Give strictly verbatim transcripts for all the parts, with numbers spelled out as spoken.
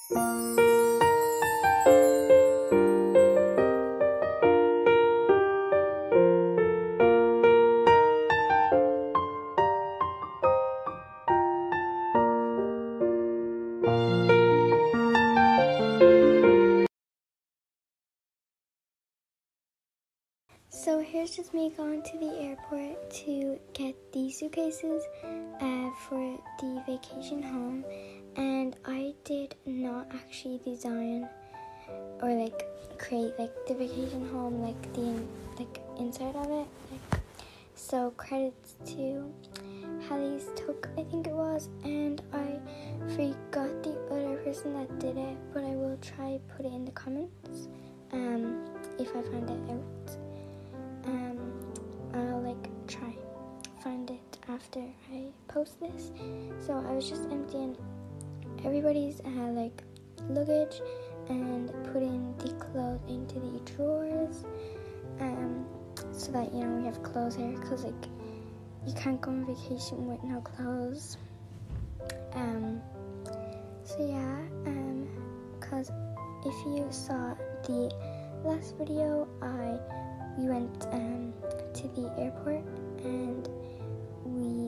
So here's just me going to the airport to get the suitcases uh, for the vacation home, and I did not actually design or like create like the vacation home, like the like inside of it. Like, so credits to Hallie's Took, I think it was, and I forgot the other person that did it, but I will try put it in the comments um, if I find it out. Um, I'll like try find it after I post this. So I was just emptying everybody's uh, like luggage and putting the clothes into the drawers, um, so that you know we have clothes here, because like you can't go on vacation with no clothes. Um, so yeah, um, because if you saw the last video, I we went um, to the airport and we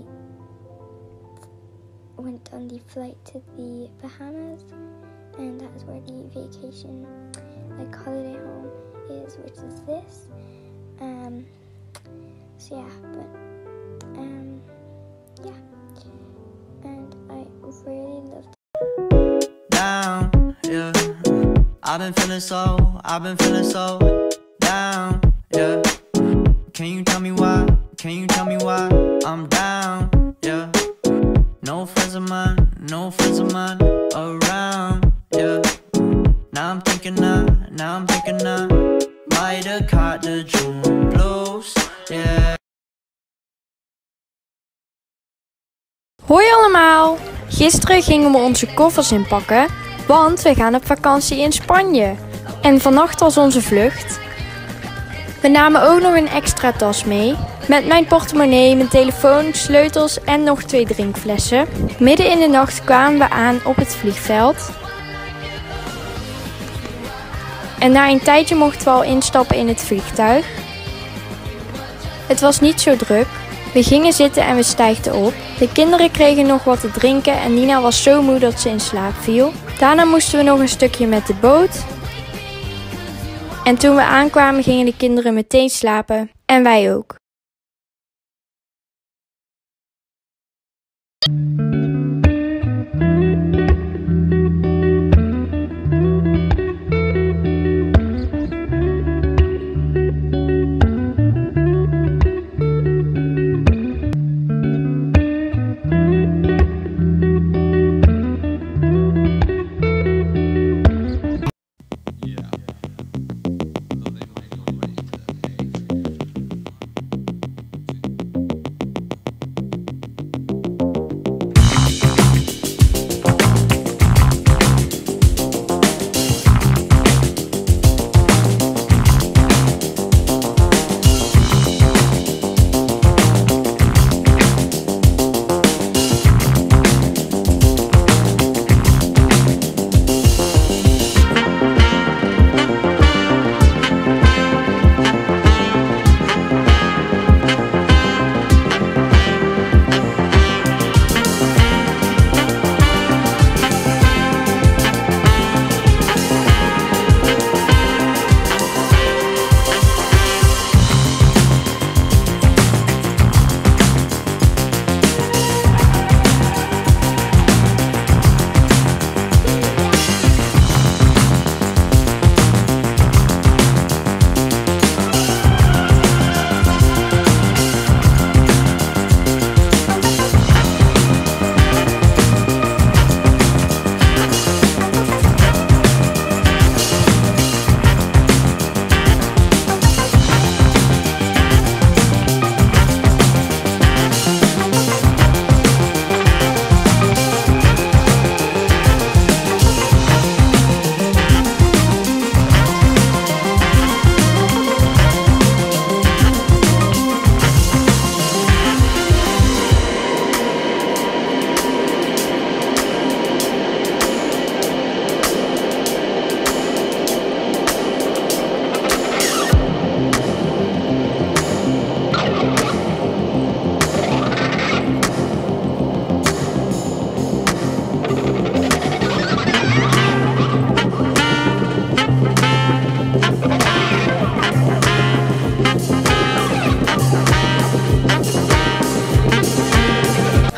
went on the flight to the Bahamas, and that is where the vacation, like holiday home is, which is this. Um, so yeah, but um, yeah, and I really loved it. Down, yeah. I've been feeling so, I've been feeling so down, yeah. Can you tell me why? Can you tell me why I'm down, yeah. No friends of mine, no friends of mine around, yeah. Now I'm thinking now, now I'm thinking now, might have caught the June blues, yeah. Hoi allemaal! Gisteren gingen we onze koffers inpakken, want we gaan op vakantie in Spanje. En vannacht was onze vlucht. We namen ook nog een extra tas mee, met mijn portemonnee, mijn telefoon, sleutels en nog twee drinkflessen. Midden in de nacht kwamen we aan op het vliegveld. En na een tijdje mochten we al instappen in het vliegtuig. Het was niet zo druk. We gingen zitten en we stijgden op. De kinderen kregen nog wat te drinken en Nina was zo moe dat ze in slaap viel. Daarna moesten we nog een stukje met de boot. En toen we aankwamen gingen de kinderen meteen slapen en wij ook.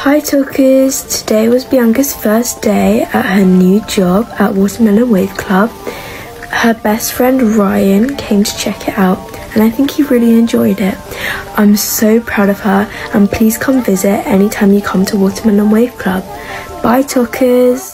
Hi Talkers! Today was Bianca's first day at her new job at Watermelon Wave Club. Her best friend Ryan came to check it out and I think he really enjoyed it. I'm so proud of her and please come visit anytime you come to Watermelon Wave Club. Bye Talkers!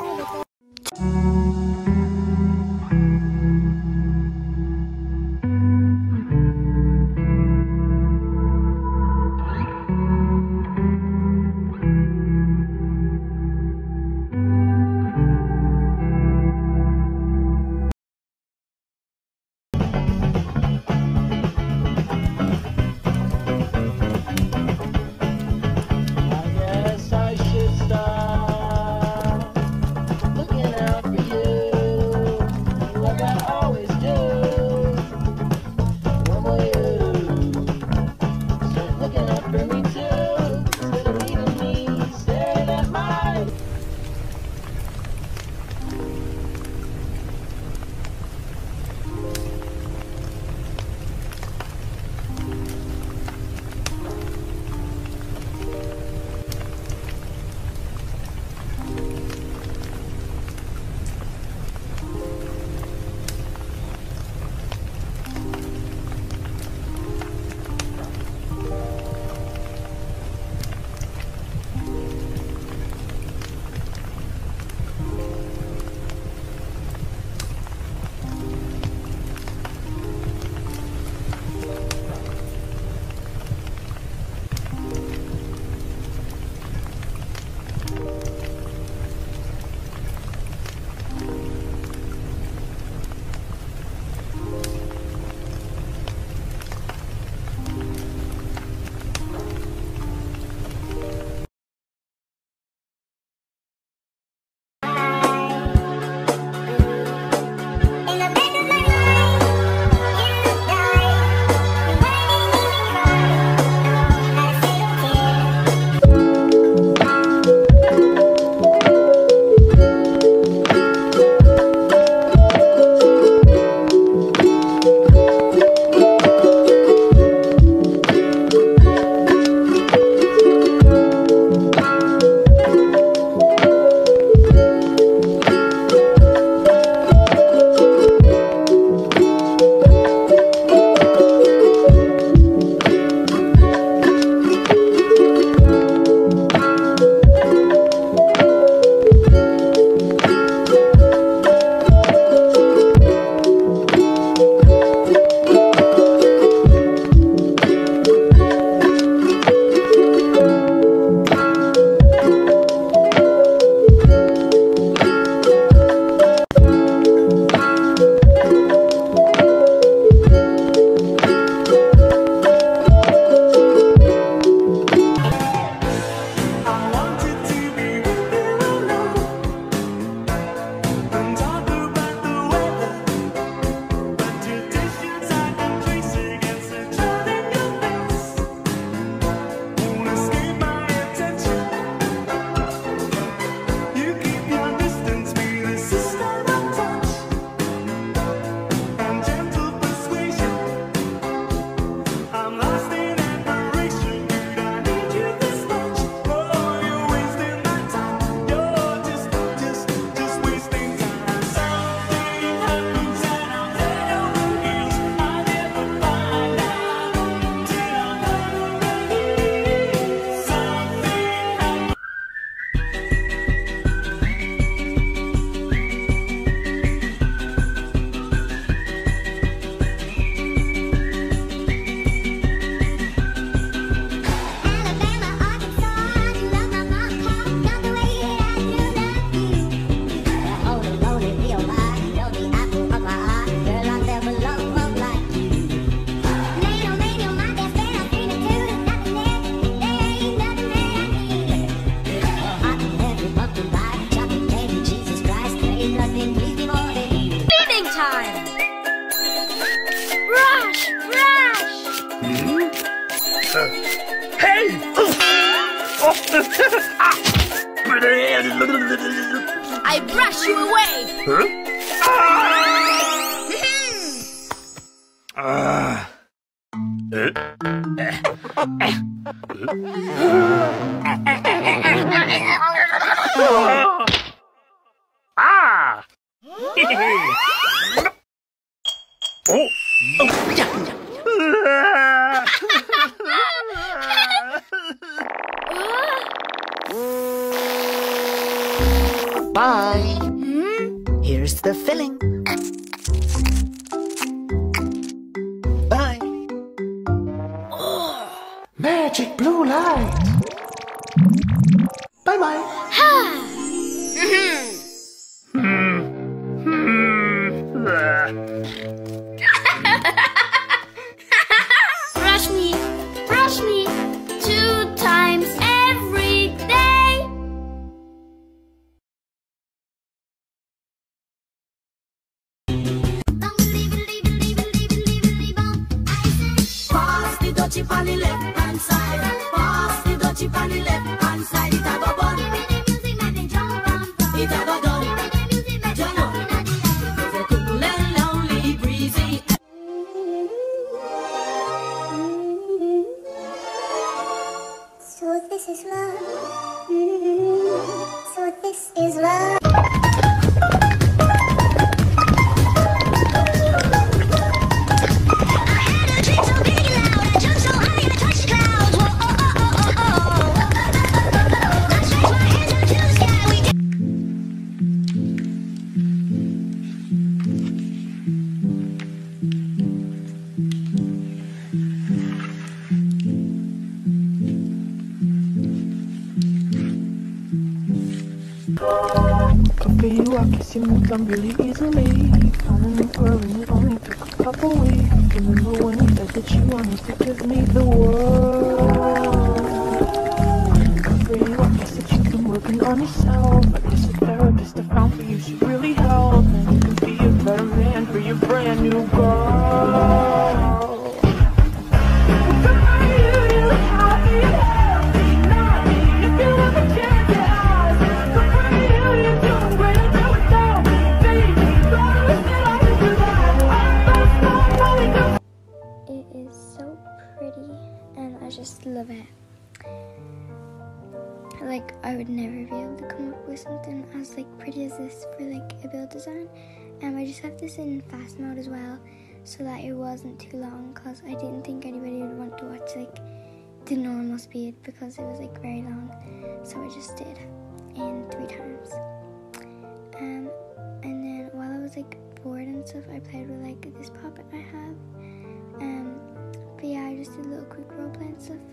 I brush you away! Huh? Ah! Uh. Uh. Uh. Ah! Oh! Oh, yeah, yeah. Bye. Hmm? Here's the filling. Bye. Oh. Magic blue light. Bye bye. Ha! Brush me, brush me two times every day. Pass the dutchie on the left hand side. Pass the dutchie on the left hand side. It a go bun. It a go done. Join up. It's a cool and lonely, breezy. So this is love. So this is love. For you, I guess you moved on really easily. Found a new girl and it only took a couple weeks. Remember when you said that you wanted to give me the world? For you, I guess that you've been working on yourself. I guess the therapist I found for you should really help. And you can be a better man for your brand new girl. I just love it. Like, I would never be able to come up with something as like pretty as this for like a build design. And I just have this in fast mode as well, so that it wasn't too long, because I didn't think anybody would want to watch like the normal speed because it was like very long. So I just did in three times. Um, and then while I was like bored and stuff, I played with like this puppet I have. Um. But yeah, I just did a little quick roleplay and stuff.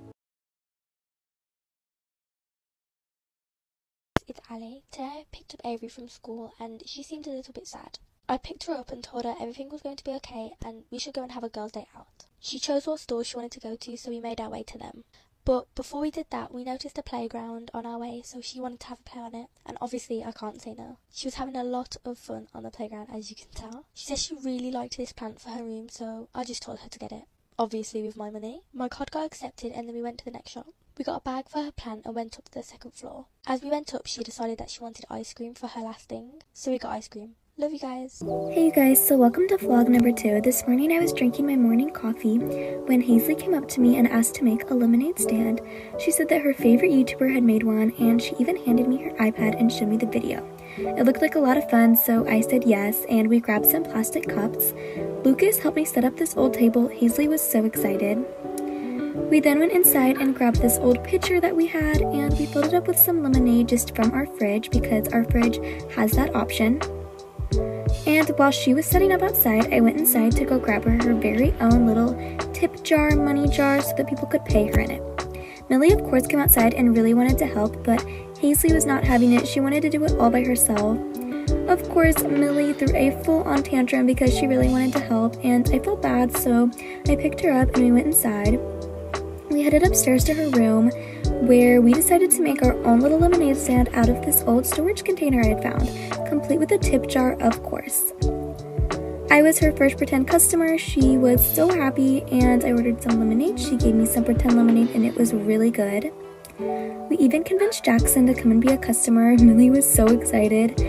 It's Ali. Today I picked up Avery from school and she seemed a little bit sad. I picked her up and told her everything was going to be okay and we should go and have a girls' day out. She chose what stores she wanted to go to, so we made our way to them. But before we did that, we noticed a playground on our way, so she wanted to have a play on it, and obviously I can't say no. She was having a lot of fun on the playground, as you can tell. She said she really liked this plant for her room, so I just told her to get it. Obviously with my money. My card got accepted and then we went to the next shop. We got a bag for her plant and went up to the second floor. As we went up, she decided that she wanted ice cream for her last thing, so we got ice cream. Love you guys. Hey you guys, so welcome to vlog number two. This morning I was drinking my morning coffee when Hazley came up to me and asked to make a lemonade stand. She said that her favorite YouTuber had made one, and she even handed me her iPad and showed me the video. It looked like a lot of fun, so I said yes, and we grabbed some plastic cups. Lucas helped me set up this old table. Hazley was so excited. We then went inside and grabbed this old pitcher that we had, and we filled it up with some lemonade just from our fridge because our fridge has that option. And while she was setting up outside, I went inside to go grab her her very own little tip jar, money jar, so that people could pay her in it. Millie, of course, came outside and really wanted to help, but Hazley was not having it. She wanted to do it all by herself. Of course, Millie threw a full-on tantrum because she really wanted to help, and I felt bad, so I picked her up and we went inside. We headed upstairs to her room, where we decided to make our own little lemonade stand out of this old storage container I had found, complete with a tip jar, of course. I was her first pretend customer. She was so happy, and I ordered some lemonade. She gave me some pretend lemonade, and it was really good. We even convinced Jackson to come and be a customer. Millie was so excited,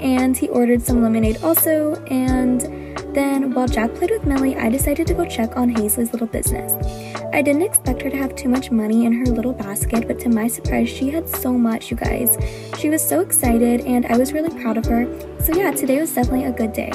and he ordered some lemonade also. And then while Jack played with Millie, I decided to go check on Hazley's little business. I didn't expect her to have too much money in her little basket, but to my surprise, she had so much, you guys. She was so excited, and I was really proud of her. So yeah, today was definitely a good day.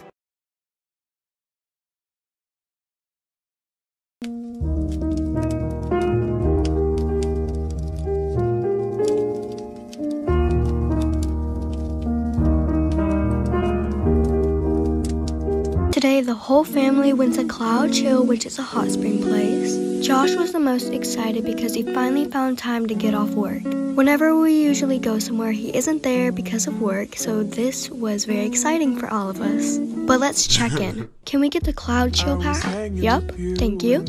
Today, the whole family went to Cloud Chill, which is a hot spring place. Josh was the most excited because he finally found time to get off work. Whenever we usually go somewhere, he isn't there because of work, so this was very exciting for all of us. But let's check in. Can we get the Cloud Chill pack? Yup, thank you.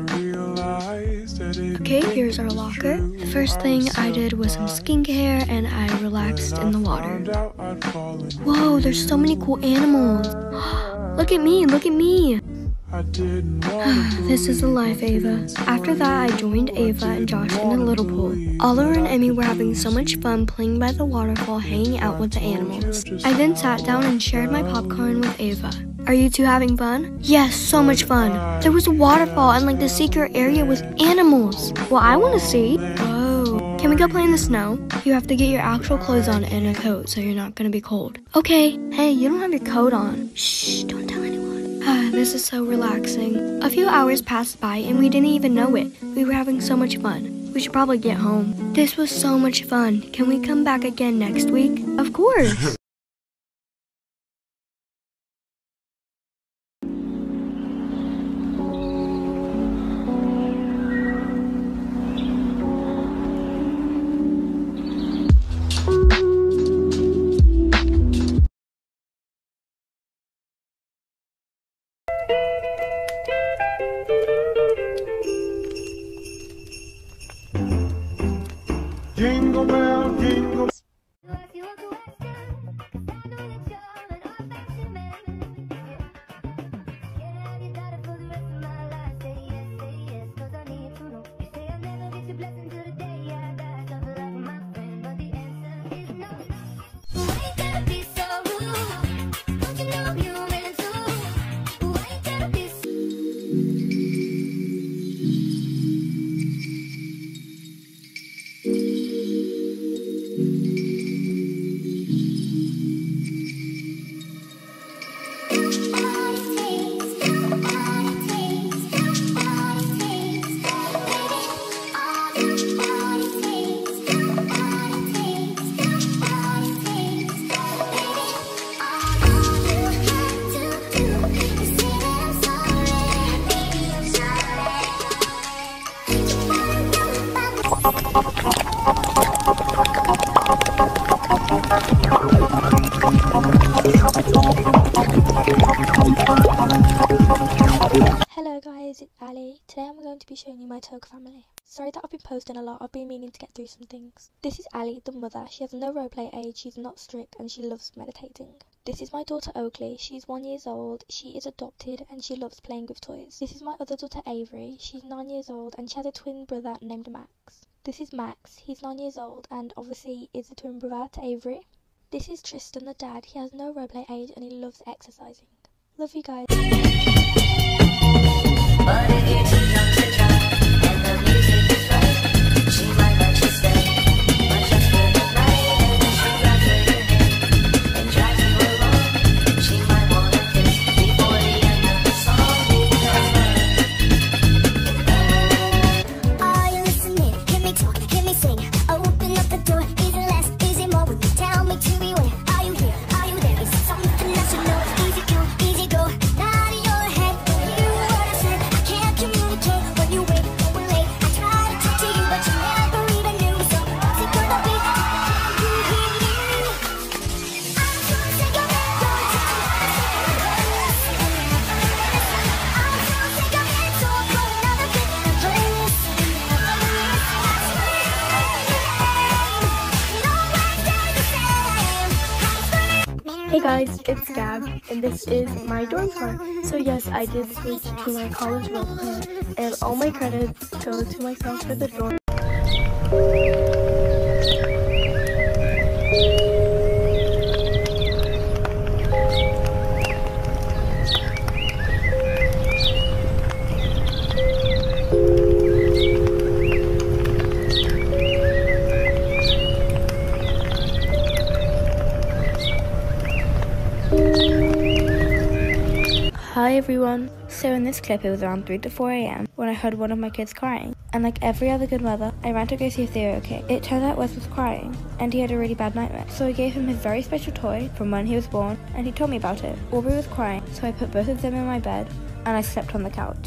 Okay, here's our locker. The first thing I did was some skincare and I relaxed in the water. Whoa, there's so many cool animals. Look at me, look at me. This is the life, Ava. After that, I joined Ava and Josh in the little pool. Oliver and Emmy were having so much fun playing by the waterfall, hanging out with the animals. I then sat down and shared my popcorn with Ava. Are you two having fun? Yes, so much fun. There was a waterfall and like the secret area with animals. Well, I want to see. Whoa. Can we go play in the snow? You have to get your actual clothes on and a coat so you're not going to be cold. Okay. Hey, you don't have your coat on. Shh, don't tell anyone. This is so relaxing. A few hours passed by and we didn't even know it. We were having so much fun. We should probably get home. This was so much fun. Can we come back again next week? Of course. Jingle bell, jingle. Hello guys, it's Ali. Today I'm going to be showing you my Toga family. Sorry that I've been posting a lot, I've been meaning to get through some things. This is Ali, the mother. She has no roleplay age, she's not strict, and she loves meditating. This is my daughter Oakley. She's one years old, she is adopted, and she loves playing with toys. This is my other daughter Avery. She's nine years old, and she has a twin brother named Max. This is Max. He's nine years old, and obviously is a twin brother to Avery. This is Tristan, the dad. He has no roleplay age, and he loves exercising. Love you guys. But if you're too young to try, and the music is right, she might let you stay. But just for the night, and then she grabs her your hand and drives you along. She might wanna kiss before the end of the song. Are you listening? Hear me talk, hear me sing. Open up the door, easy less, easy more. When you tell me to beware, are you here? Are you there? Is it something I should know? Easy come, easy go. Not in your head, don't hear what I said. I can't communicate when you wait or late. I try to talk to you, but you never even knew. So what's it gonna be? Can you hear me? I'm so sick of it. Don't tell me I'm so sick of it. So I'll put another bit in place. Hey guys, it's Gab, and this is my dorm tour. So yes, I did switch to my college roleplay, and all my credits go to myself for the dorm. Hi everyone! So in this clip it was around three to four a m when I heard one of my kids crying. And like every other good mother, I ran to go see if they were okay. It turned out Wes was crying, and he had a really bad nightmare. So I gave him his very special toy from when he was born, and he told me about it. Aubrey was crying, so I put both of them in my bed, and I slept on the couch.